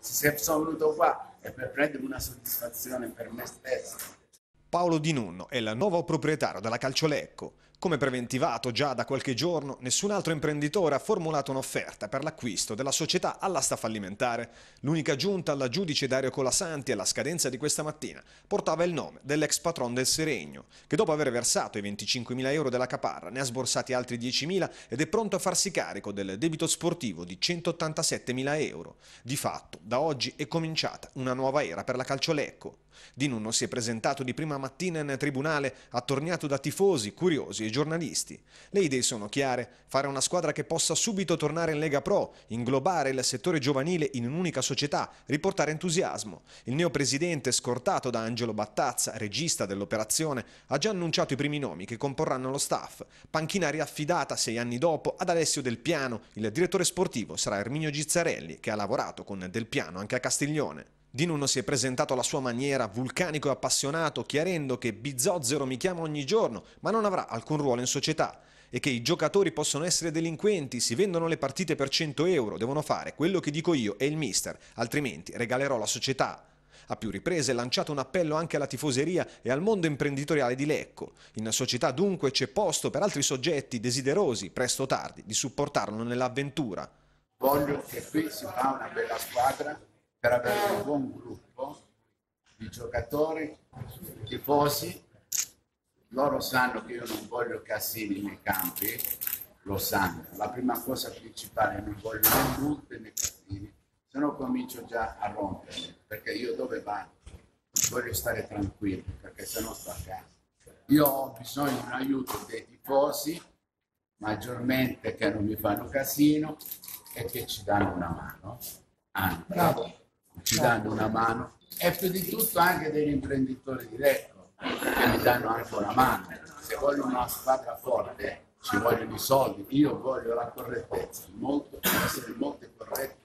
Se sono venuto qua è per prendere una soddisfazione per me stesso. Paolo Di Nunno è il nuovo proprietario della Calciolecco. Come preventivato già da qualche giorno, nessun altro imprenditore ha formulato un'offerta per l'acquisto della società all'asta fallimentare. L'unica giunta alla giudice Dario Colasanti alla scadenza di questa mattina portava il nome dell'ex patron del Seregno, che dopo aver versato i 25.000 euro della caparra ne ha sborsati altri 10.000 ed è pronto a farsi carico del debito sportivo di 187.000 euro. Di fatto, da oggi è cominciata una nuova era per la Calciolecco. Di Nunno si è presentato di prima mattina in tribunale attorniato da tifosi, curiosi e giornalisti. Le idee sono chiare: fare una squadra che possa subito tornare in Lega Pro, inglobare il settore giovanile in un'unica società, riportare entusiasmo. Il neopresidente, scortato da Angelo Battazza, regista dell'operazione, ha già annunciato i primi nomi che comporranno lo staff. Panchina riaffidata 6 anni dopo ad Alessio Del Piano. Il direttore sportivo sarà Erminio Gizzarelli, che ha lavorato con Del Piano anche a Castiglione. Di Nunno si è presentato alla sua maniera, vulcanico e appassionato, chiarendo che Bizzozero mi chiama ogni giorno, ma non avrà alcun ruolo in società, e che i giocatori possono essere delinquenti, si vendono le partite per 100 euro, devono fare quello che dico io e il mister, altrimenti regalerò la società. A più riprese ha lanciato un appello anche alla tifoseria e al mondo imprenditoriale di Lecco. In società dunque c'è posto per altri soggetti desiderosi, presto o tardi, di supportarlo nell'avventura. Voglio che qui si fa una bella squadra per avere un buon gruppo di giocatori, tifosi. Loro sanno che io non voglio casini nei campi, lo sanno. La prima cosa principale, non voglio né multe né casini, se no comincio già a rompermi, perché io dove vado? Voglio stare tranquillo, perché se no sto a casa. Io ho bisogno di un aiuto dei tifosi, maggiormente che non mi fanno casino e che ci danno una mano. Anche, ci danno una mano. E più di tutto anche degli imprenditori di Lecco, che mi danno anche una mano. Se voglio una squadra forte, ci vogliono i soldi. Io voglio la correttezza, essere molto corretto.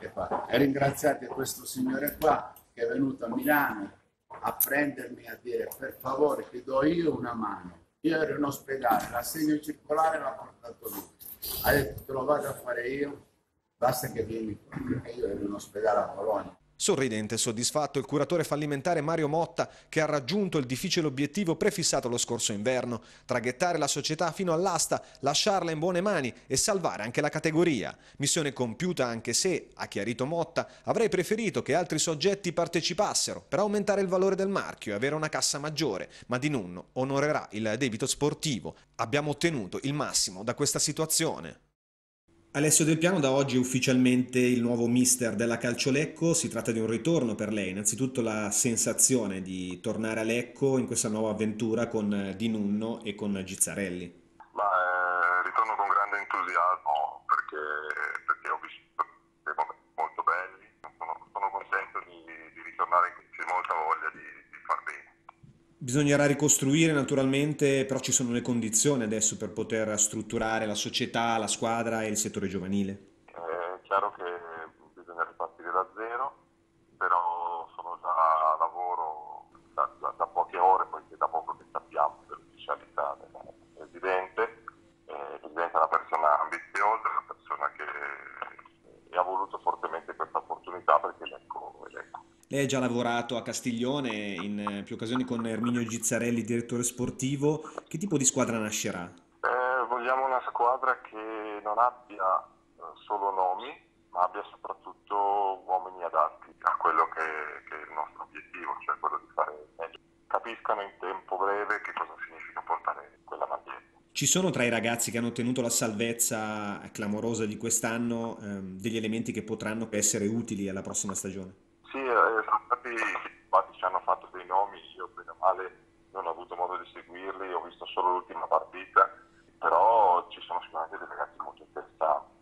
E ringraziate questo signore qua che è venuto a Milano a prendermi, a dire: per favore ti do io una mano. Io ero in ospedale, l'assegno circolare l'ha portato lui. Ha detto: te lo vado a fare io, basta che vieni qua, perché io ero in ospedale a Bologna. Sorridente e soddisfatto il curatore fallimentare Mario Motta, che ha raggiunto il difficile obiettivo prefissato lo scorso inverno: traghettare la società fino all'asta, lasciarla in buone mani e salvare anche la categoria. Missione compiuta, anche se, ha chiarito Motta, avrei preferito che altri soggetti partecipassero per aumentare il valore del marchio e avere una cassa maggiore, ma Di Nunno onorerà il debito sportivo. Abbiamo ottenuto il massimo da questa situazione. Alessio Del Piano da oggi è ufficialmente il nuovo mister della Calciolecco. Si tratta di un ritorno per lei. Innanzitutto la sensazione di tornare a Lecco in questa nuova avventura con Di Nunno e con Gizzarelli. Ritorno con grande entusiasmo perché ho visto dei momenti molto belli. Sono contento di ritornare qui, c'è molta voglia di far bene. Bisognerà ricostruire naturalmente, però ci sono le condizioni adesso per poter strutturare la società, la squadra e il settore giovanile. È chiaro che bisogna ripartire da zero, però sono già a lavoro da poche ore, poiché da poco che sappiamo dell'ufficialità del presidente. Il presidente è una persona ambiziosa, una persona che ha voluto fortemente questa opportunità perché Lecco è Lecco. Lei ha già lavorato a Castiglione in più occasioni con Erminio Gizzarelli, direttore sportivo. Che tipo di squadra nascerà? Vogliamo una squadra che non abbia solo nomi, ma abbia soprattutto uomini adatti a quello che è il nostro obiettivo, cioè quello di fare meglio. Capiscano in tempo breve che cosa significa portare quella maglietta. Ci sono tra i ragazzi che hanno ottenuto la salvezza clamorosa di quest'anno degli elementi che potranno essere utili alla prossima stagione? Sì, sono stati infatti ci hanno fatto dei nomi, io bene o male non ho avuto modo di seguirli, ho visto solo l'ultima partita, però ci sono sicuramente dei ragazzi molto interessanti.